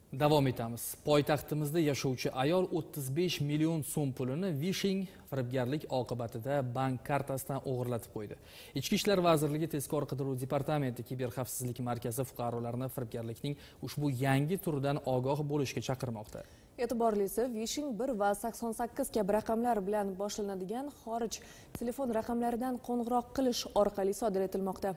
Davom etamiz. Poytaxtimizda yashovchi ayol 35 million so'm pulini vishing firibgarlik oqibatida bank kartasidan o'g'irlatib qo'ydi. Ichki ishlar vazirligi Tezkor qidiruv departamenti kiberxavfsizlik markazi fuqarolarni firibgarlikning ushbu yangi turidan ogoh bo'lishga chaqirmoqda. E'tiborlisi, vishing 1 va 88 kabi raqamlar bilan boshlanadigan xorij telefon raqamlaridan qo'ng'iroq qilish orqali sodir etilmoqda.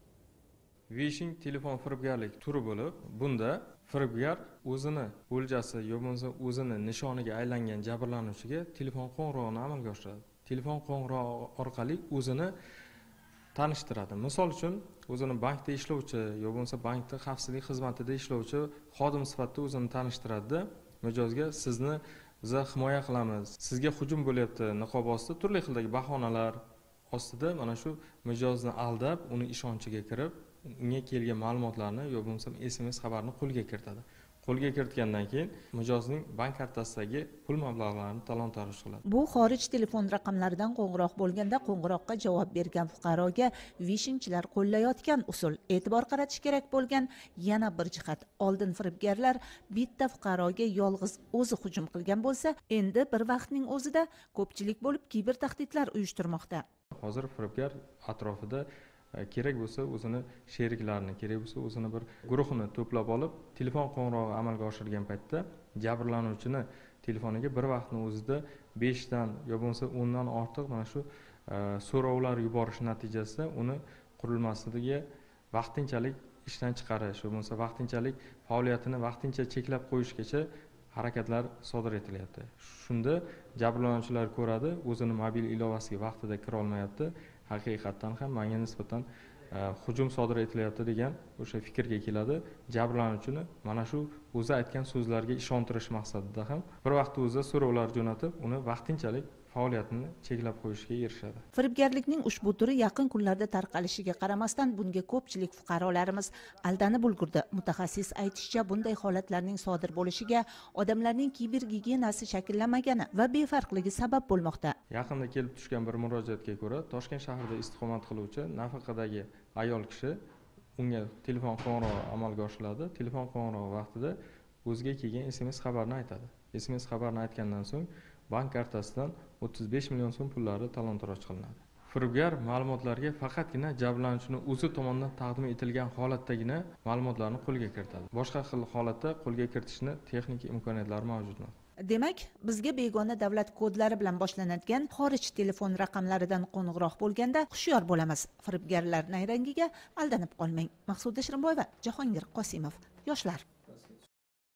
Vishing telefon firibgarlik turi bo'lib, bunda firibgar o'zini o'ljasi yoki o'zini nishoniga aylangan jabrlanuvchiga telefon qo'ng'irog'ini amalga oshiradi. Telefon qo'ng'irog'i orqali o'zini tanishtiradi. Misol uchun, o'zini bankda ishlovchi yoki bo'lmasa bankda xavfsizlik xizmatida ishlovchi xodim sifatida o'zini tanishtiradi. Mijozga sizni biz himoya qilamiz, sizga hujum bo'lyapti niqob ostida turli xildagi bahonalar ostida mana shu mijozni aldab, uni ishonchiga kirib, unga kelgan ma'lumotlarni yoki bo'lmasa SMS xabarni qo'lga kiritadi. Qo'lga kiritgandan keyin mijozning bank kartasidagi pul mablag'larini talon-taroj qiladi. Bu xorij telefon raqamlaridan qo'ng'iroq bo'lganda qo'ng'iroqqa javob bergan fuqaroga vishingchilar qo'llayotgan usul. E'tibor qaratish kerak bo'lgan yana bir jihat. Oldin firibgarlar bitta fuqaroga yolg'iz o'zi hujum qilgan bo'lsa, endi bir vaqtning o'zida ko'pchilik bo'lib kiber tahdidlar uyushtirmoqda. Hozir firibgar atrofida kerak bo'lsa o'zini sheriklarini, kerak bo'lsa o'zini bir guruhini to'plab olib, telefon qo'ng'irog'i amalga oshirgan paytda jabrlanuvchini telefoniga bir vaqtning o'zida 5 dan yoki bo'lmasa 10 dan ortiq mana shu so'rovlar yuborish natijasida uni qurilmasiga vaqtinchalik ishdan chiqarish yoki bo'lmasa vaqtinchalik faoliyatini vaqtincha cheklab qo'yishgacha harakatlar sodir etilyapti. Shunda jabrlanuvchilar ko'radi, o'zini mobil ilovasiga vaqtida kira olmayapti. Haqiqatdan ham menga nisbatan hujum sodir etilyapti degan o'sha fikrga keladi. Jabrlanuvchini mana shu o'zi aytgan so'zlarga ishontirish maqsadida ham bir vaqtda o'zi so'rovlar jo'natib, uni vaqtinchalik faoliyatini cheklab qo'yishga erishadi. Firibgarlikning ushbu turi yaqin kunlarda tarqalishiga qaramasdan bunga ko'pchilik fuqarolarimiz aldanib ulgurdi. Mutaxassis aytishicha, bunday holatlarning sodir bo'lishiga odamlarning kiber gigiyenasi shakllanmagani va befarqligi sabab bo'lmoqda. Yaqinda kelib tushgan bir murojaatga ko'ra, Toshkent shahrida istiqomat qiluvchi nafaqadagi ayol kishi unga telefon qo'ng'irog'i amalga oshiriladi. Telefon qo'ng'irog'i vaqtida o'ziga kelgan SMS xabarni aytadi. SMS xabarni aytgandan so'ng bank kartasidan 35 million so'm pullari talon-taroj qilinadi. Firibgar ma'lumotlarga faqatgina jabrlanuvchining o'zi tomonidan taqdim etilgan holatdagina ma'lumotlarni qo'lga kiritadi. Boshqa xil holatda qo'lga kiritishni texnik imkoniyatlari mavjud emas. Demak, bizga begona davlat kodlari bilan boshlanadigan xorij telefon raqamlaridan qo'ng'iroq bo'lganda hushyor bo'lamiz. Firibgarlar nayrangiga aldanib qolmang. Maqsuda Shirinboyeva, Jahongir Qosimov, Yoshlar.